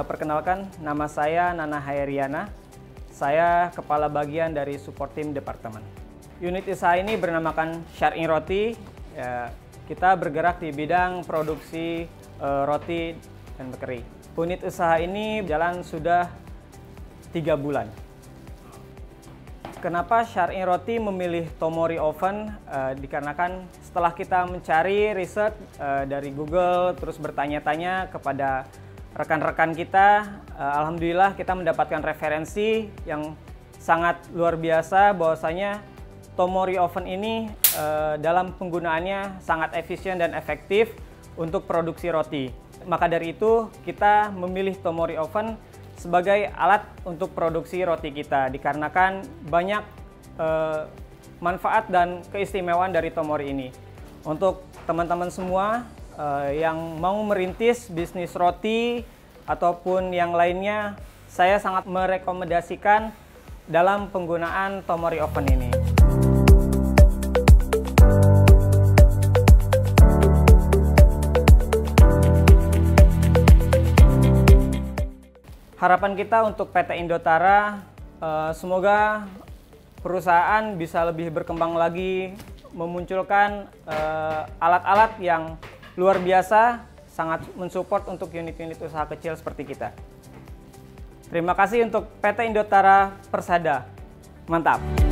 perkenalkan, nama saya Nana Hairiana. Saya Kepala Bagian dari Support Team Departemen. Unit usaha ini bernamakan Syar'i Roti. Ya, kita bergerak di bidang produksi roti dan bakery. Unit usaha ini jalan sudah 3 bulan. Kenapa Syar'i Roti memilih Tomori Oven? Dikarenakan setelah kita mencari riset dari Google, terus bertanya-tanya kepada rekan-rekan kita, alhamdulillah kita mendapatkan referensi yang sangat luar biasa bahwasanya Tomori Oven ini dalam penggunaannya sangat efisien dan efektif untuk produksi roti. Maka dari itu kita memilih Tomori Oven sebagai alat untuk produksi roti kita, dikarenakan banyak manfaat dan keistimewaan dari Tomori ini. Untuk teman-teman semua yang mau merintis bisnis roti ataupun yang lainnya, saya sangat merekomendasikan dalam penggunaan Tomori Oven ini. Harapan kita untuk PT Indotara, semoga perusahaan bisa lebih berkembang lagi, memunculkan alat-alat yang luar biasa, sangat mensupport untuk unit-unit usaha kecil seperti kita. Terima kasih untuk PT Indotara Persada. Mantap!